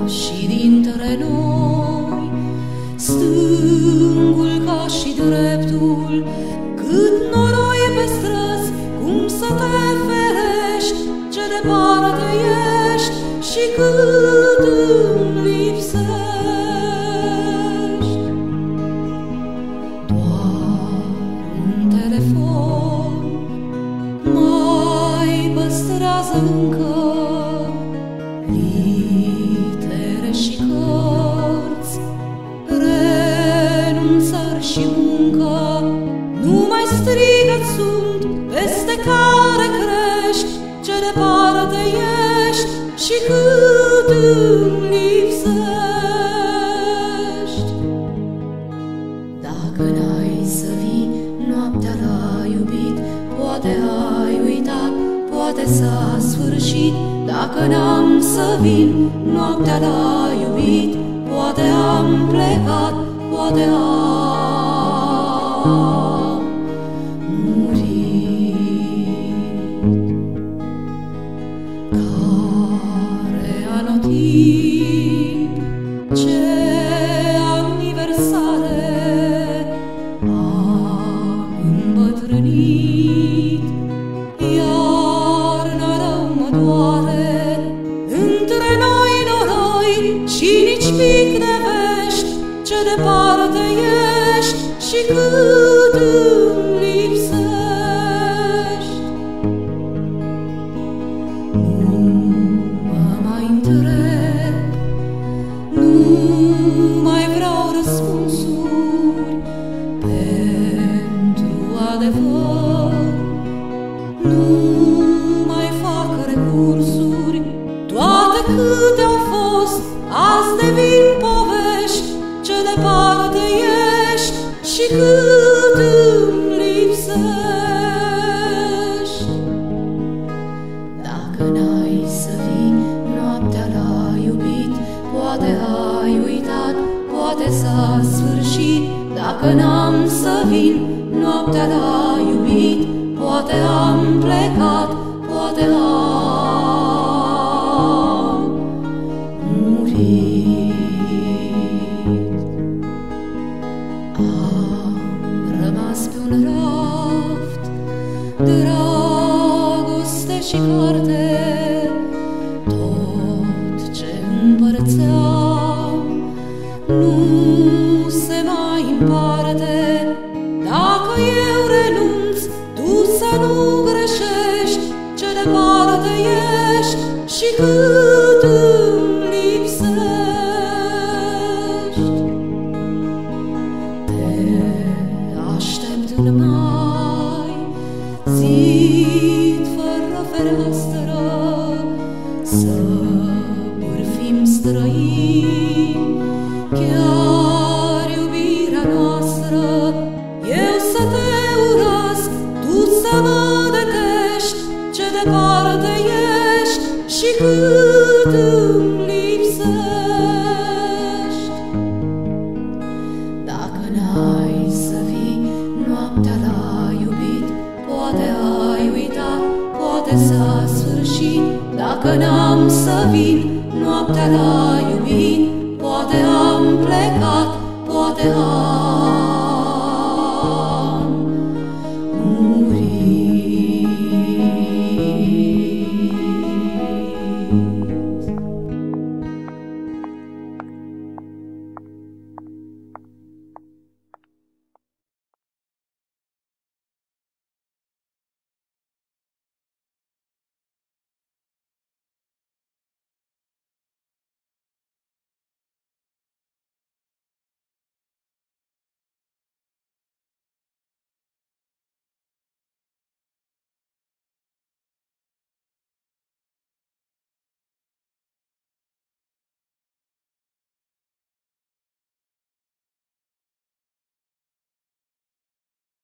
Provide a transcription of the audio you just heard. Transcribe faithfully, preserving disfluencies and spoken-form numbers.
și dintre noi, stângul ca și dreptul, cât noroi pe străzi, cum să te ferești, ce departe ești și cât îmi lipsești. Doar un telefon mai păstrează încă litere și cărți, renunțări și muncă. Numai strigăt sunt peste care crești, ce departe ești și cât îmi lipsești. Dacă n-ai să vii noaptea la iubit, poate ai uitat, poate s-a sfârșit. Dacă n-am să vin noaptea la iubit, poate am plecat, poate am murit. Care anotimp, ce aniversare, am îmbătrânit, iarna rău mă doare. Între noi noroi și nici pic de vești, ce departe ești și cât îmi lipsești. Nu mă mai întreb, nu mai vreau răspunsuri pentru adevăr, nu mai fac recursuri. Toate câte au fost azi devin povești, ce departe ești și cât îmi lipsești. Dacă n-ai să vii noaptea la iubit, poate ai uitat, poate s-a sfârșit. Dacă n-am să vin noaptea la iubit, poate am plecat, poate am murit. Am rămas pe un raft, dragoste și carte, tot ce împărțeam nu se mai împarte. Dacă eu renunț, tu să nu greșești, ce departe ești și cât îmi lipsești. Te aștept în mai, zid fără fereastră, să fim străini, chiar iubirea noastră. Eu să te urăsc, tu să mă detești, ce departe ești și cât îmi lipsești. Dacă n-ai să vii noaptea la iubit, poate ai uitat, poate s-a sfârșit. Dacă n-am să vin noaptea la iubit, poate am plecat, poate am